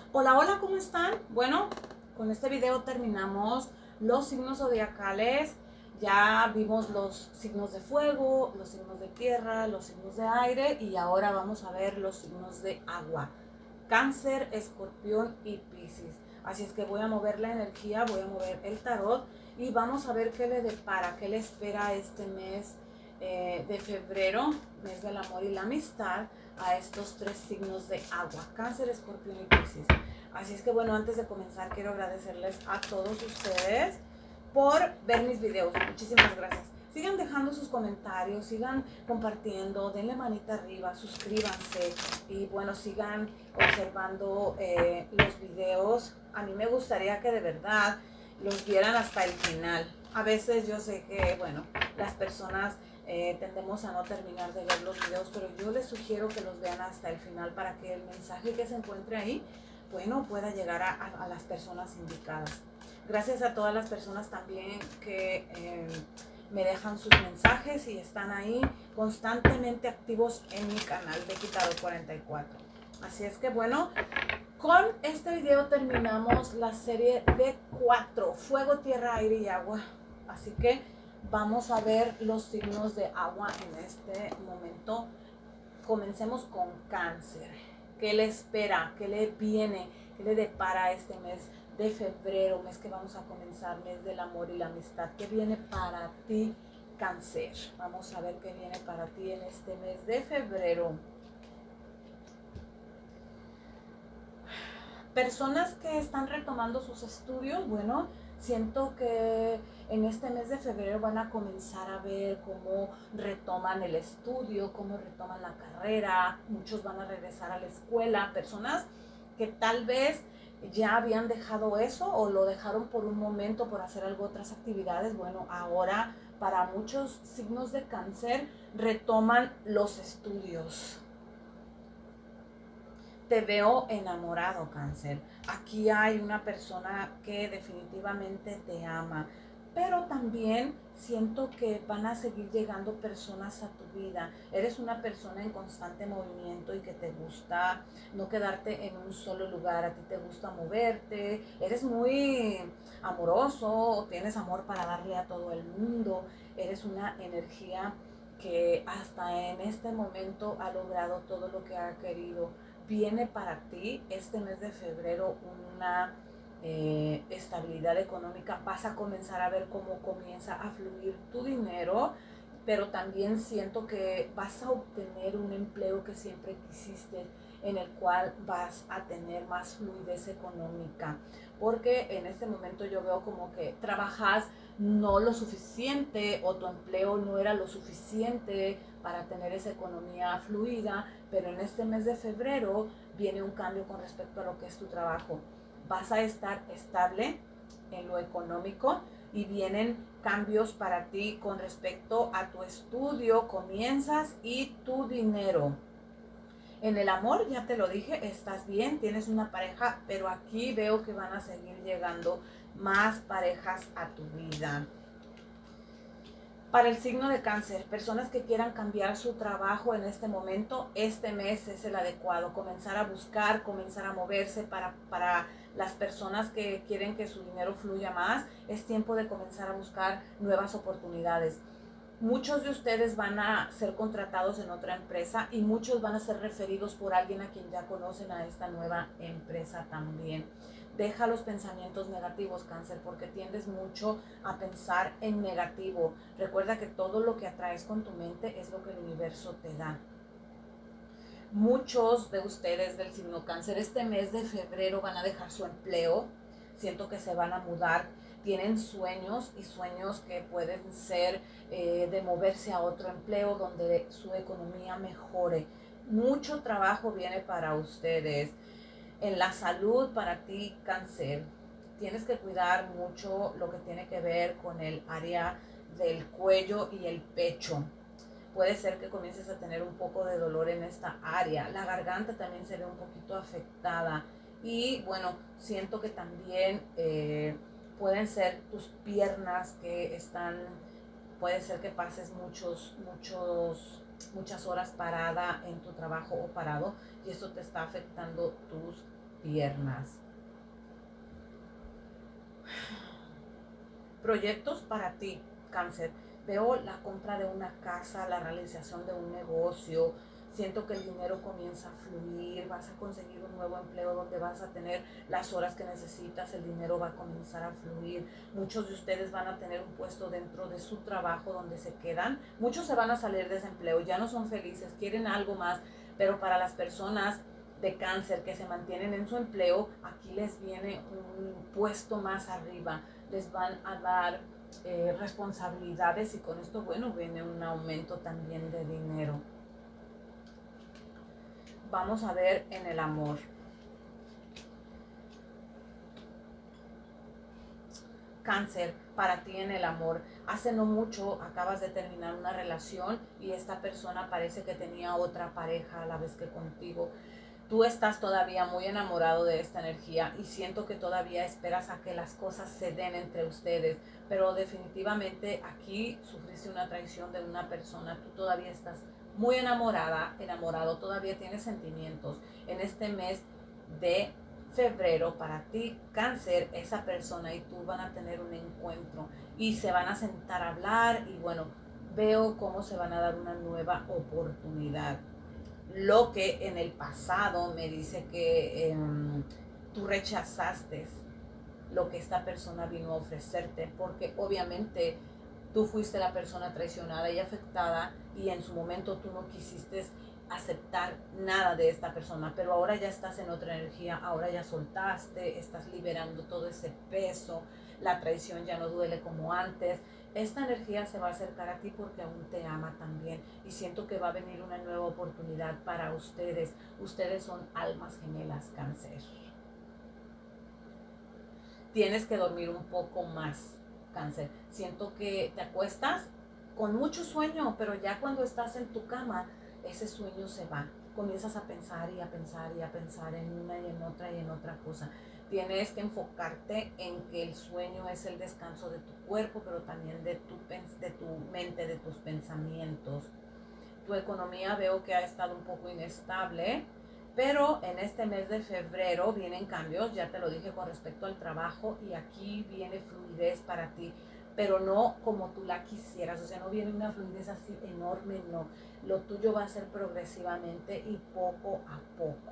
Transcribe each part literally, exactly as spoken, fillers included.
Hola, hola, ¿cómo están? Bueno, con este video terminamos los signos zodiacales. Ya vimos los signos de fuego, los signos de tierra, los signos de aire y ahora vamos a ver los signos de agua. Cáncer, Escorpión y Piscis. Así es que voy a mover la energía, voy a mover el tarot y vamos a ver qué le depara, qué le espera este mes eh, de febrero, mes del amor y la amistad, a estos tres signos de agua, Cáncer, Escorpión y Piscis. Así es que bueno, antes de comenzar quiero agradecerles a todos ustedes por ver mis videos. Muchísimas gracias. Sigan dejando sus comentarios, sigan compartiendo, denle manita arriba, suscríbanse y bueno, sigan observando eh, los videos. A mí me gustaría que de verdad los vieran hasta el final. A veces yo sé que, bueno, las personas eh, tendemos a no terminar de ver los videos, pero yo les sugiero que los vean hasta el final para que el mensaje que se encuentre ahí, bueno, pueda llegar a, a, a las personas indicadas. Gracias a todas las personas también que eh, me dejan sus mensajes y están ahí constantemente activos en mi canal de Quitado cuarenta y cuatro. Así es que bueno, con este video terminamos la serie de cuatro, fuego, tierra, aire y agua. Así que vamos a ver los signos de agua en este momento. Comencemos con Cáncer. ¿Qué le espera? ¿Qué le viene? ¿Qué le depara este mes de febrero? Mes que vamos a comenzar, mes del amor y la amistad. ¿Qué viene para ti, Cáncer? Vamos a ver qué viene para ti en este mes de febrero. Personas que están retomando sus estudios, bueno, siento que en este mes de febrero van a comenzar a ver cómo retoman el estudio, cómo retoman la carrera, muchos van a regresar a la escuela, personas que tal vez ya habían dejado eso o lo dejaron por un momento por hacer algo, otras actividades, bueno, ahora para muchos signos de Cáncer retoman los estudios. Te veo enamorado, Cáncer. Aquí hay una persona que definitivamente te ama, pero también siento que van a seguir llegando personas a tu vida. Eres una persona en constante movimiento y que te gusta no quedarte en un solo lugar. A ti te gusta moverte, eres muy amoroso, tienes amor para darle a todo el mundo, eres una energía que hasta en este momento ha logrado todo lo que ha querido. Viene para ti este mes de febrero una eh, estabilidad económica. Vas a comenzar a ver cómo comienza a fluir tu dinero, pero también siento que vas a obtener un empleo que siempre quisiste, en el cual vas a tener más fluidez económica, porque en este momento yo veo como que trabajas no lo suficiente o tu empleo no era lo suficiente para tener esa economía fluida, pero en este mes de febrero viene un cambio con respecto a lo que es tu trabajo. Vas a estar estable en lo económico y vienen cambios para ti con respecto a tu estudio, comienzas y tu dinero. En el amor, ya te lo dije, estás bien, tienes una pareja, pero aquí veo que van a seguir llegando más parejas a tu vida. Para el signo de Cáncer, personas que quieran cambiar su trabajo en este momento, este mes es el adecuado. Comenzar a buscar, comenzar a moverse para, para las personas que quieren que su dinero fluya más. Es tiempo de comenzar a buscar nuevas oportunidades. Muchos de ustedes van a ser contratados en otra empresa y muchos van a ser referidos por alguien a quien ya conocen a esta nueva empresa también. Deja los pensamientos negativos, Cáncer, porque tiendes mucho a pensar en negativo. Recuerda que todo lo que atraes con tu mente es lo que el universo te da. Muchos de ustedes del signo Cáncer este mes de febrero van a dejar su empleo. Siento que se van a mudar. Tienen sueños y sueños que pueden ser eh, de moverse a otro empleo donde su economía mejore. Mucho trabajo viene para ustedes. En la salud para ti, Cáncer, tienes que cuidar mucho lo que tiene que ver con el área del cuello y el pecho. Puede ser que comiences a tener un poco de dolor en esta área. La garganta también se ve un poquito afectada. Y bueno, siento que también eh, pueden ser tus piernas que están, puede ser que pases muchos, muchos, muchas horas parada en tu trabajo o parado y esto te está afectando tus piernas. Proyectos para ti, Cáncer. Veo la compra de una casa, la realización de un negocio. Siento que el dinero comienza a fluir, vas a conseguir un nuevo empleo donde vas a tener las horas que necesitas, el dinero va a comenzar a fluir. Muchos de ustedes van a tener un puesto dentro de su trabajo donde se quedan. Muchos se van a salir de ese empleo, ya no son felices, quieren algo más, pero para las personas de Cáncer que se mantienen en su empleo, aquí les viene un puesto más arriba, les van a dar eh, responsabilidades y con esto, bueno, viene un aumento también de dinero. Vamos a ver en el amor. Cáncer, para ti en el amor. Hace no mucho acabas de terminar una relación y esta persona parece que tenía otra pareja a la vez que contigo. Tú estás todavía muy enamorado de esta energía y siento que todavía esperas a que las cosas se den entre ustedes, pero definitivamente aquí sufriste una traición de una persona. Tú todavía estás muy enamorada, enamorado, todavía tienes sentimientos. En este mes de febrero, para ti, Cáncer, esa persona y tú van a tener un encuentro y se van a sentar a hablar y bueno, veo cómo se van a dar una nueva oportunidad. Lo que en el pasado me dice que eh, tú rechazaste lo que esta persona vino a ofrecerte, porque obviamente tú fuiste la persona traicionada y afectada y en su momento tú no quisiste aceptar nada de esta persona, pero ahora ya estás en otra energía, ahora ya soltaste, estás liberando todo ese peso, la traición ya no duele como antes. Esta energía se va a acercar a ti porque aún te ama también y siento que va a venir una nueva oportunidad para ustedes. Ustedes son almas gemelas, Cáncer. Tienes que dormir un poco más, Cáncer. Siento que te acuestas con mucho sueño, pero ya cuando estás en tu cama, ese sueño se va. Comienzas a pensar y a pensar y a pensar en una y en otra y en otra cosa. Tienes que enfocarte en que el sueño es el descanso de tu cuerpo, pero también de tu, de tu mente, de tus pensamientos. Tu economía veo que ha estado un poco inestable, pero en este mes de febrero vienen cambios, ya te lo dije con respecto al trabajo, y aquí viene fluidez para ti, pero no como tú la quisieras, o sea, no viene una fluidez así enorme, no. Lo tuyo va a ser progresivamente y poco a poco.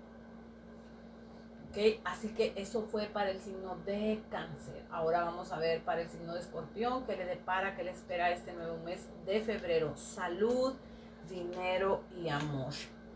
¿Okay? Así que eso fue para el signo de Cáncer. Ahora vamos a ver para el signo de Escorpión, qué le depara, qué le espera este nuevo mes de febrero. Salud, dinero y amor.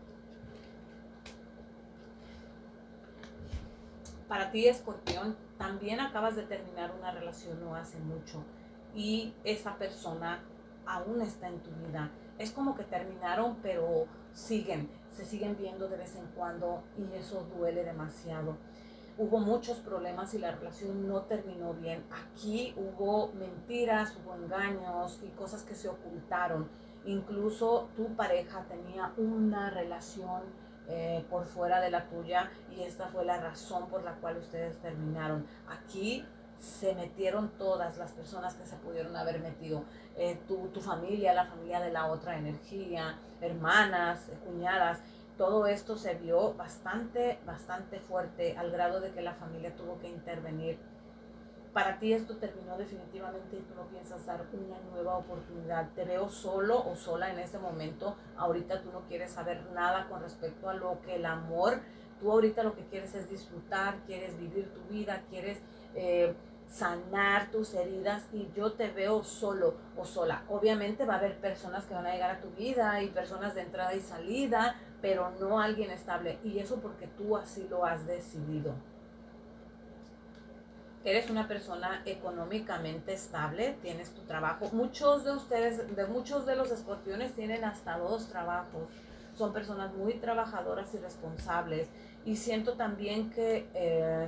Para ti, Escorpión, también acabas de terminar una relación no hace mucho y esa persona aún está en tu vida. Es como que terminaron, pero siguen, se siguen viendo de vez en cuando y eso duele demasiado. Hubo muchos problemas y la relación no terminó bien. Aquí hubo mentiras, hubo engaños y cosas que se ocultaron. Incluso tu pareja tenía una relación eh, por fuera de la tuya y esta fue la razón por la cual ustedes terminaron. Aquí se metieron todas las personas que se pudieron haber metido. Eh, tu, tu familia, la familia de la otra energía, hermanas, cuñadas. Todo esto se vio bastante, bastante fuerte al grado de que la familia tuvo que intervenir. Para ti esto terminó definitivamente y tú no piensas dar una nueva oportunidad. Te veo solo o sola en este momento. Ahorita tú no quieres saber nada con respecto a lo que el amor. Tú ahorita lo que quieres es disfrutar, quieres vivir tu vida, quieres eh, sanar tus heridas y yo te veo solo o sola. Obviamente va a haber personas que van a llegar a tu vida y personas de entrada y salida, pero no alguien estable. Y eso porque tú así lo has decidido. Eres una persona económicamente estable, tienes tu trabajo. Muchos de ustedes, de muchos de los escorpiones tienen hasta dos trabajos. Son personas muy trabajadoras y responsables. Y siento también que eh,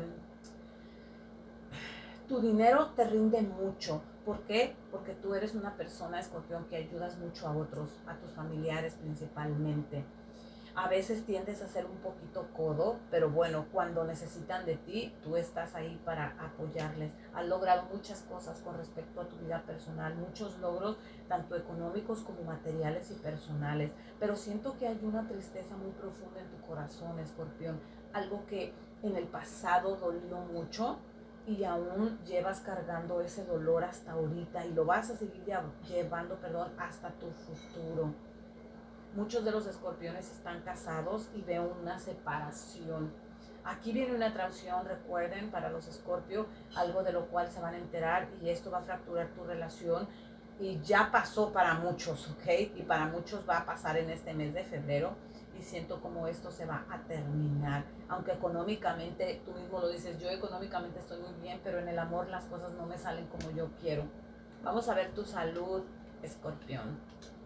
tu dinero te rinde mucho. ¿Por qué? Porque tú eres una persona, escorpión, que ayudas mucho a otros, a tus familiares principalmente. A veces tiendes a ser un poquito codo, pero bueno, cuando necesitan de ti, tú estás ahí para apoyarles. Has logrado muchas cosas con respecto a tu vida personal, muchos logros, tanto económicos como materiales y personales. Pero siento que hay una tristeza muy profunda en tu corazón, escorpión. algo que en el pasado dolió mucho y aún llevas cargando ese dolor hasta ahorita y lo vas a seguir llevando, perdón, hasta tu futuro. Muchos de los escorpiones están casados y veo una separación. Aquí viene una traición, recuerden, para los escorpios, algo de lo cual se van a enterar y esto va a fracturar tu relación. Y ya pasó para muchos, ¿ok? Y para muchos va a pasar en este mes de febrero. Y siento como esto se va a terminar. Aunque económicamente, tú mismo lo dices, yo económicamente estoy muy bien, pero en el amor las cosas no me salen como yo quiero. Vamos a ver tu salud, escorpión.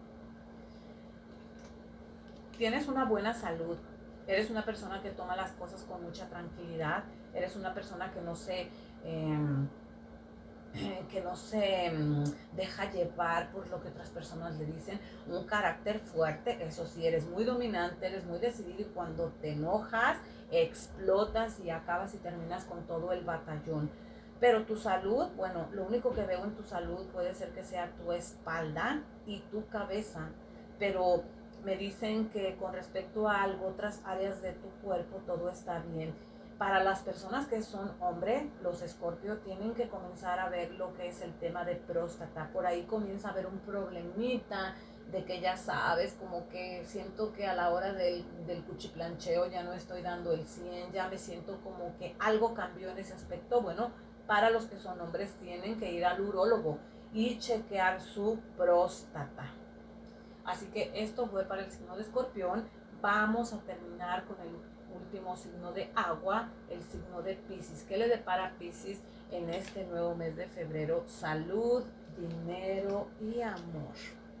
Tienes una buena salud. Eres una persona que toma las cosas con mucha tranquilidad. Eres una persona que no se... Eh, que no se um, deja llevar por lo que otras personas le dicen, un carácter fuerte, eso sí, eres muy dominante, eres muy decidido y cuando te enojas, explotas y acabas y terminas con todo el batallón. Pero tu salud, bueno, lo único que veo en tu salud puede ser que sea tu espalda y tu cabeza, pero me dicen que con respecto a algo, otras áreas de tu cuerpo, todo está bien. Para las personas que son hombres, los escorpios tienen que comenzar a ver lo que es el tema de próstata. Por ahí comienza a haber un problemita de que ya sabes, como que siento que a la hora del, del cuchiplancheo ya no estoy dando el cien, ya me siento como que algo cambió en ese aspecto. Bueno, para los que son hombres tienen que ir al urólogo y chequear su próstata. Así que esto fue para el signo de Escorpión. Vamos a terminar con el último signo de agua, el signo de Piscis. ¿Qué le depara a Piscis en este nuevo mes de febrero? Salud, dinero y amor.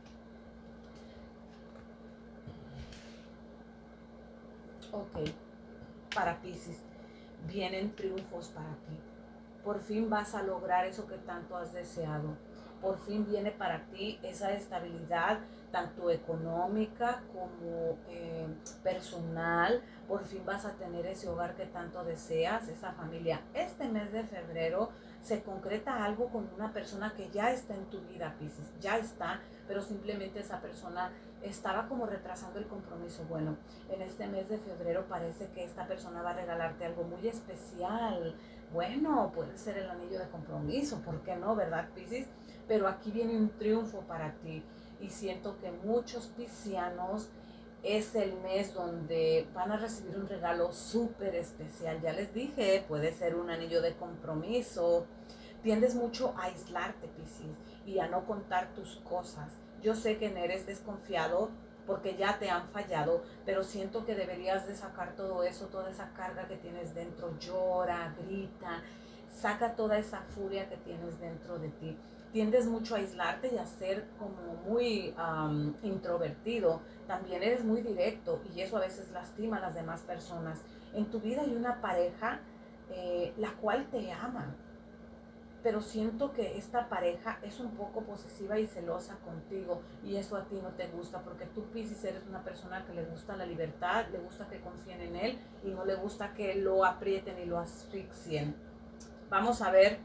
Ok, para Piscis vienen triunfos para ti. Por fin vas a lograr eso que tanto has deseado. Por fin viene para ti esa estabilidad, tanto económica como eh, personal. Por fin vas a tener ese hogar que tanto deseas, esa familia. Este mes de febrero se concreta algo con una persona que ya está en tu vida, Piscis. Ya está, pero simplemente esa persona estaba como retrasando el compromiso. Bueno, en este mes de febrero parece que esta persona va a regalarte algo muy especial. Bueno, puede ser el anillo de compromiso, ¿por qué no, verdad, Piscis? Pero aquí viene un triunfo para ti y siento que muchos piscianos es el mes donde van a recibir un regalo súper especial. Ya les dije, puede ser un anillo de compromiso. Tiendes mucho a aislarte, Piscis, y a no contar tus cosas. Yo sé que eres desconfiado porque ya te han fallado, pero siento que deberías de sacar todo eso, toda esa carga que tienes dentro. Llora, grita, saca toda esa furia que tienes dentro de ti. Tiendes mucho a aislarte y a ser como muy um, introvertido. También eres muy directo y eso a veces lastima a las demás personas. En tu vida hay una pareja eh, la cual te ama, pero siento que esta pareja es un poco posesiva y celosa contigo y eso a ti no te gusta porque tú, Piscis, eres una persona que le gusta la libertad, le gusta que confíen en él y no le gusta que lo aprieten y lo asfixien. Vamos a ver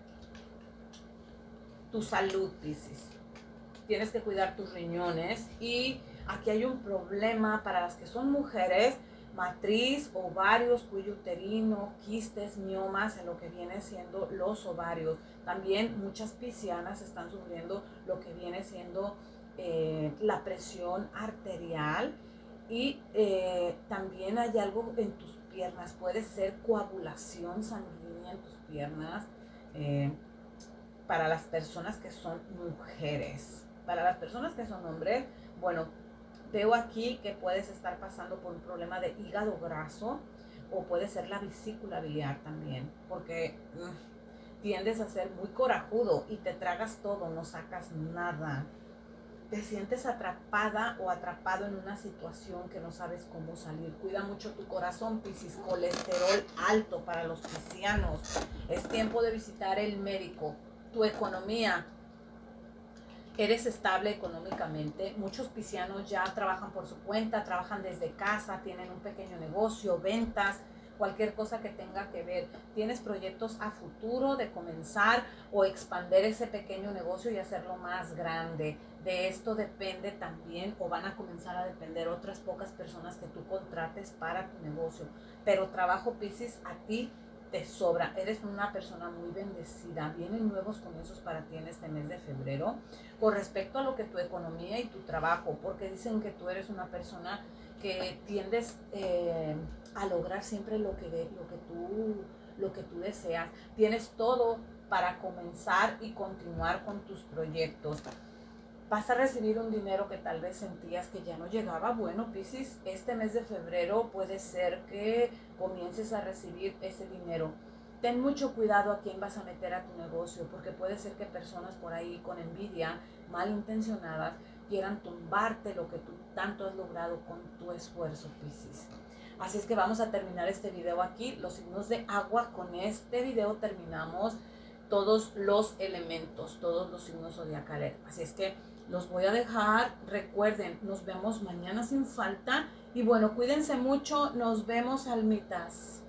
tu salud, Piscis. Tienes que cuidar tus riñones y aquí hay un problema para las que son mujeres: matriz, ovarios, cuello uterino, quistes, miomas en lo que viene siendo los ovarios. También muchas piscianas están sufriendo lo que viene siendo eh, la presión arterial y eh, también hay algo en tus piernas, puede ser coagulación sanguínea en tus piernas. Eh, para las personas que son mujeres. Para las personas que son hombres, bueno, veo aquí que puedes estar pasando por un problema de hígado graso o puede ser la vesícula biliar también, porque mmm, tiendes a ser muy corajudo y te tragas todo, no sacas nada. Te sientes atrapada o atrapado en una situación que no sabes cómo salir. Cuida mucho tu corazón, Piscis. Colesterol alto para los piscianos. Es tiempo de visitar el médico. Tu economía. Eres estable económicamente. Muchos piscianos ya trabajan por su cuenta, trabajan desde casa, tienen un pequeño negocio, ventas. cualquier cosa que tenga que ver. Tienes proyectos a futuro de comenzar o expandir ese pequeño negocio y hacerlo más grande. De esto depende también, o van a comenzar a depender otras pocas personas que tú contrates para tu negocio. Pero trabajo, Piscis, a ti te sobra. Eres una persona muy bendecida. Vienen nuevos comienzos para ti en este mes de febrero. Con respecto a lo que tu economía y tu trabajo, porque dicen que tú eres una persona que tiendes eh, a lograr siempre lo que, lo, que tú, lo que tú deseas. Tienes todo para comenzar y continuar con tus proyectos. Vas a recibir un dinero que tal vez sentías que ya no llegaba. Bueno, Piscis, este mes de febrero puede ser que comiences a recibir ese dinero. Ten mucho cuidado a quién vas a meter a tu negocio, porque puede ser que personas por ahí con envidia, malintencionadas, quieran tumbarte lo que tú tanto has logrado con tu esfuerzo, Piscis. Así es que vamos a terminar este video aquí. Los signos de agua, con este video terminamos todos los elementos, todos los signos zodiacales. Así es que los voy a dejar. Recuerden, nos vemos mañana sin falta. Y bueno, cuídense mucho. Nos vemos, almitas.